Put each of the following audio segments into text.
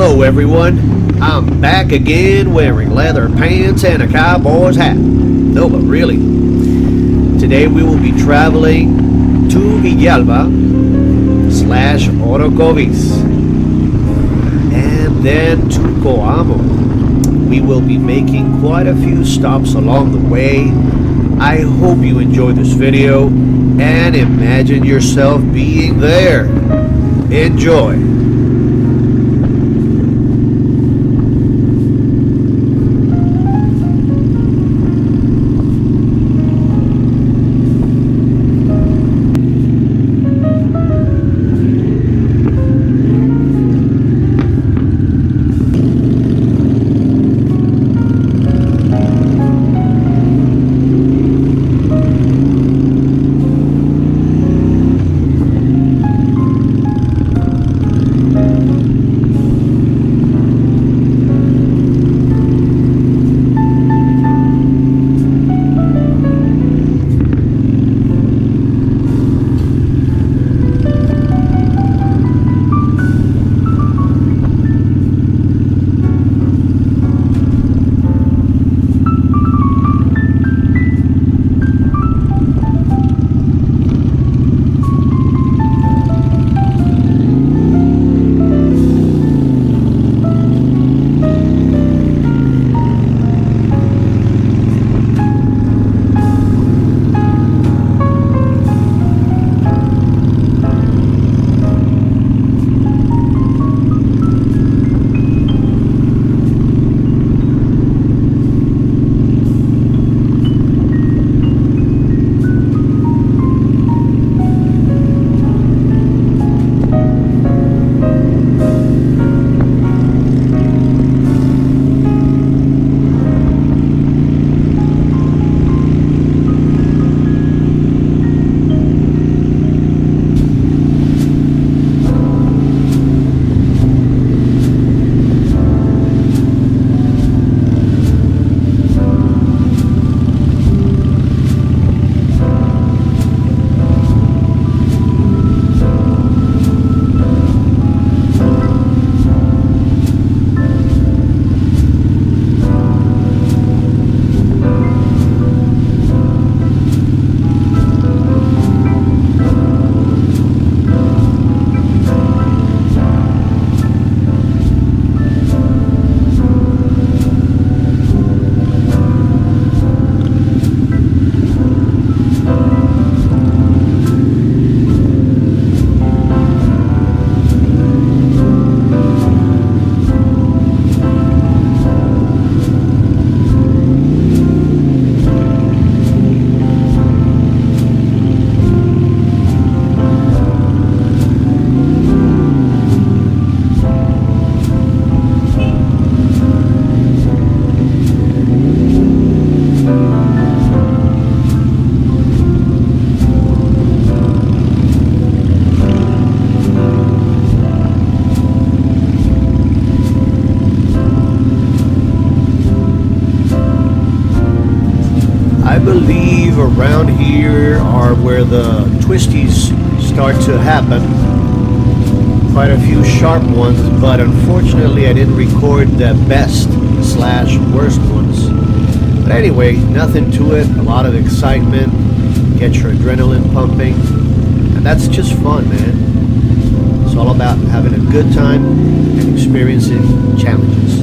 Hello everyone, I'm back again wearing leather pants and a cowboy's hat. No, but really, today we will be traveling to Villalba / Orocovis and then to Coamo. We will be making quite a few stops along the way. I hope you enjoy this video and imagine yourself being there. Enjoy. I believe around here are where the twisties start to happen. Quite a few sharp ones, but unfortunately I didn't record the best / worst ones. But anyway, nothing to it, a lot of excitement, get your adrenaline pumping, and that's just fun, man. It's all about having a good time and experiencing challenges.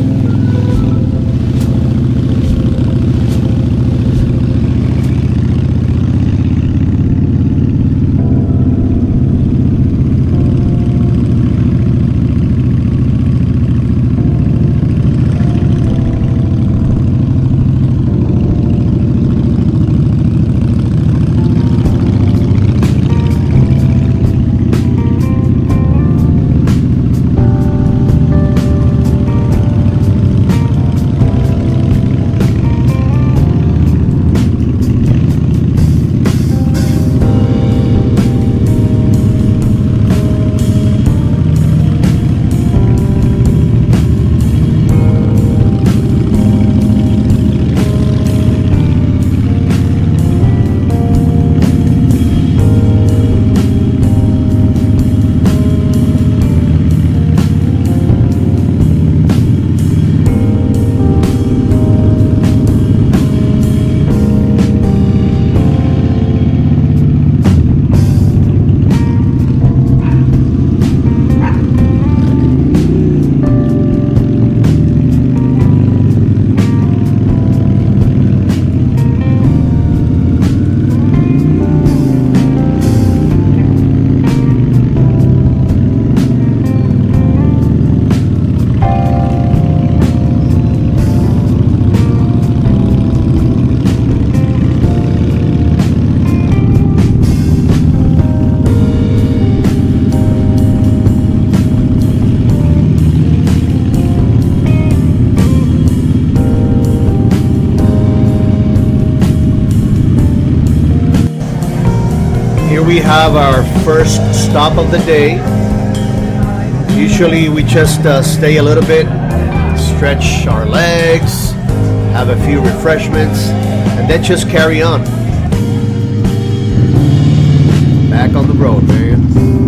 we have our first stop of the day. Usually we just stay a little bit, stretch our legs, have a few refreshments, and then just carry on. Back on the road, man.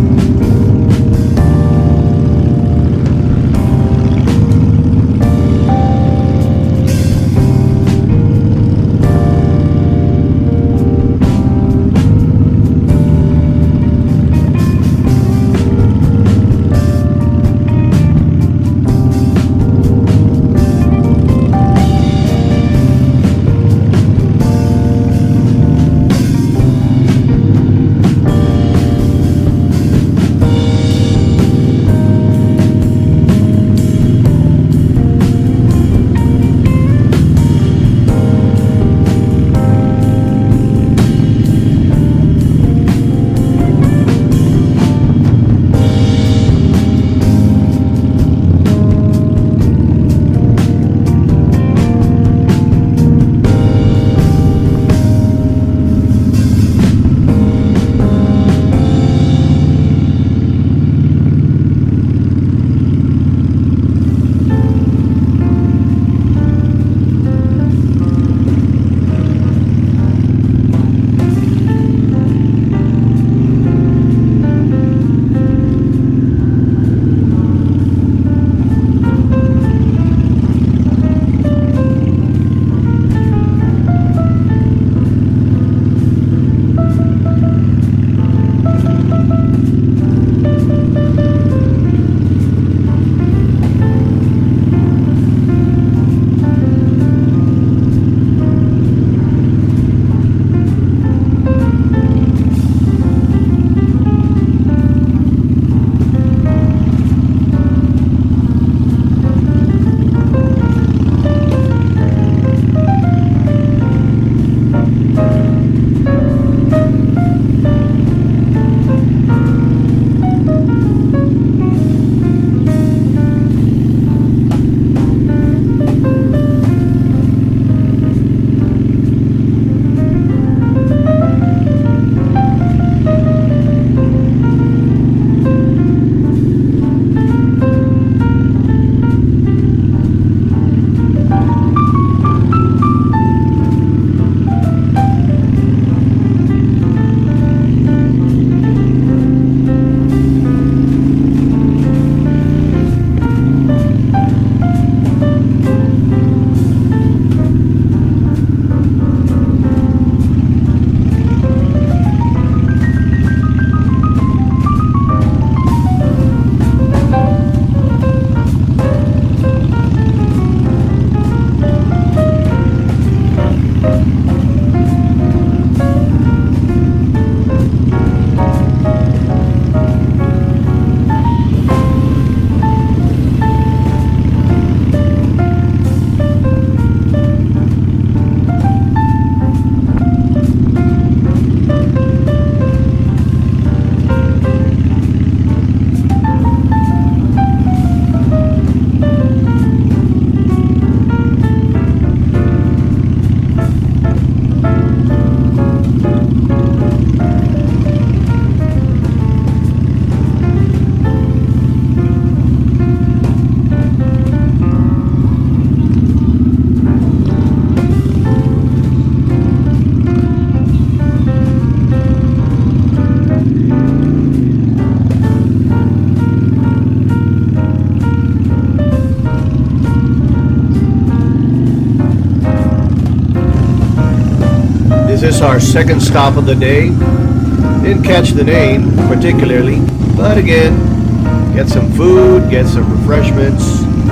This is our second stop of the day. Didn't catch the name particularly, but again, get some food, get some refreshments,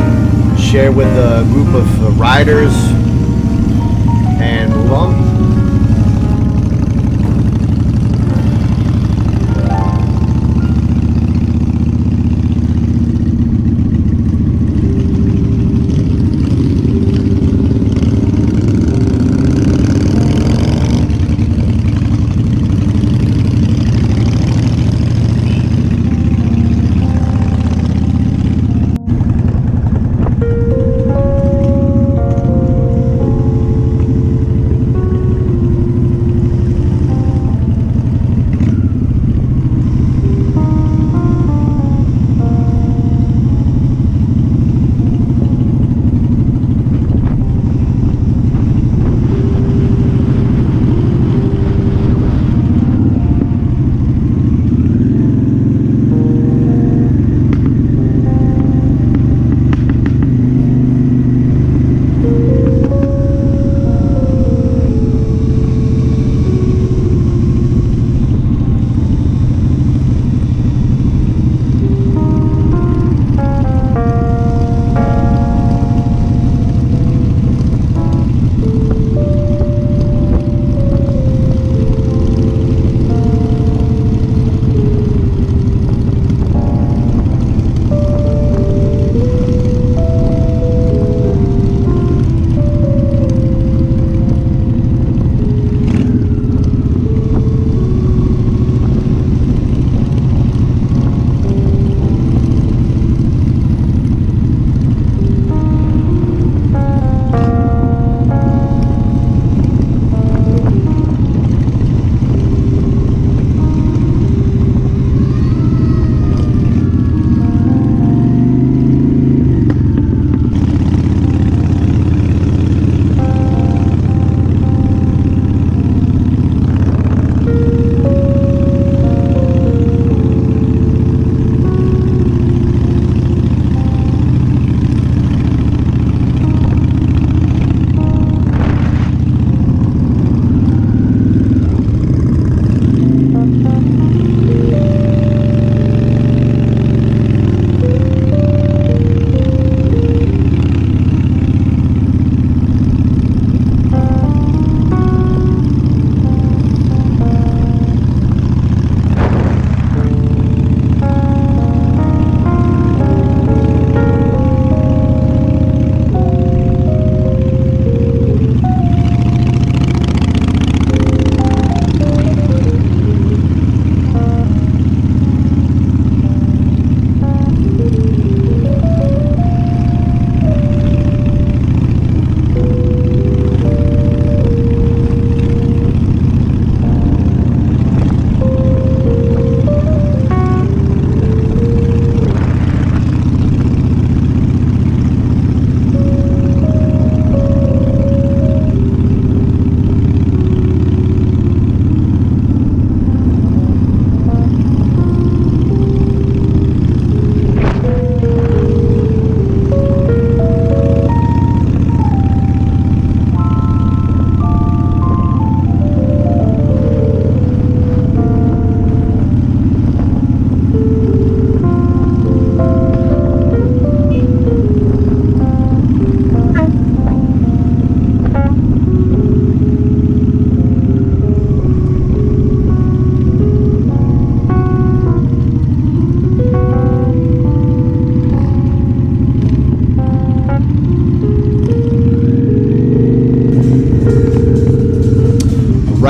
share with a group of riders, and move on.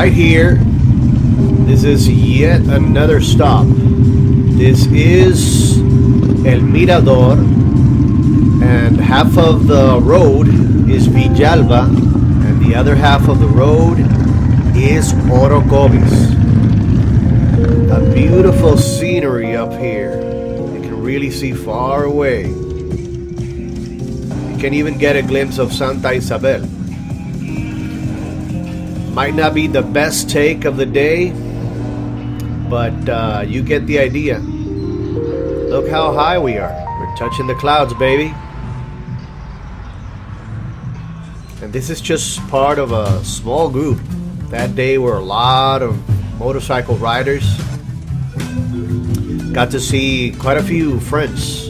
right here, this is yet another stop. This is El Mirador, and half of the road is Villalba, and the other half of the road is Orocovis. A beautiful scenery up here. You can really see far away. You can even get a glimpse of Santa Isabel. Might not be the best take of the day, but you get the idea. Look how high we are. We're touching the clouds, baby. And this is just part of a small group. That day were a lot of motorcycle riders. Got to see quite a few friends.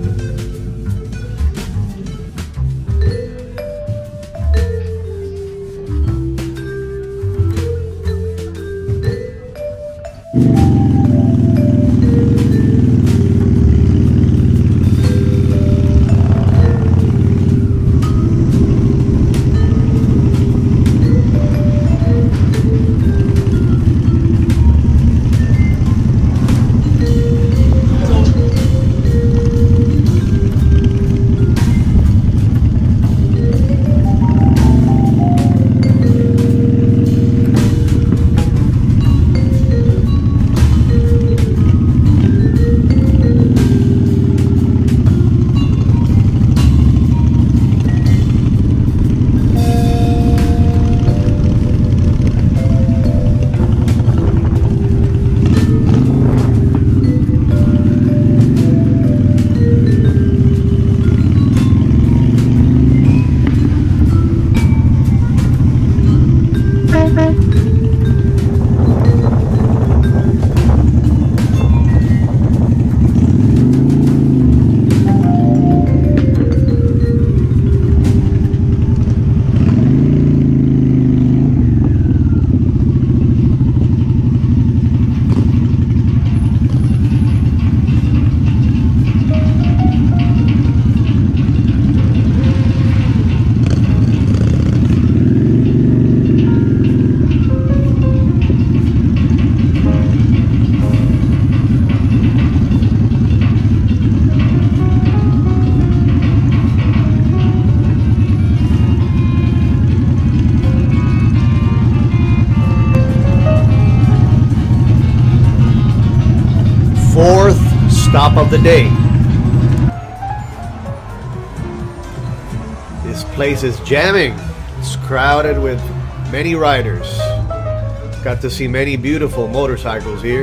Fourth stop of the day. This place is jamming. It's crowded with many riders. Got to see many beautiful motorcycles here.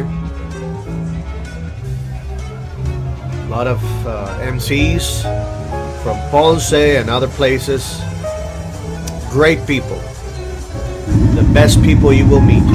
A lot of MCs from Ponce and other places. Great people. The best people you will meet.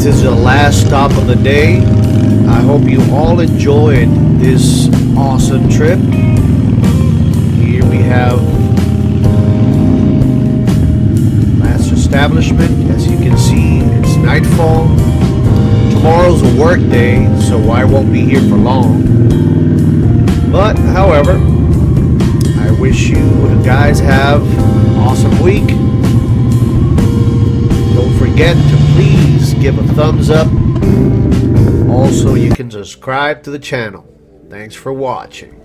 this is the last stop of the day. I hope you all enjoyed this awesome trip. Here we have last establishment. As you can see, it's nightfall. Tomorrow's a work day, so I won't be here for long. But, however, I wish you guys have an awesome week. Don't forget to please give a thumbs up. Also, you can subscribe to the channel. Thanks for watching.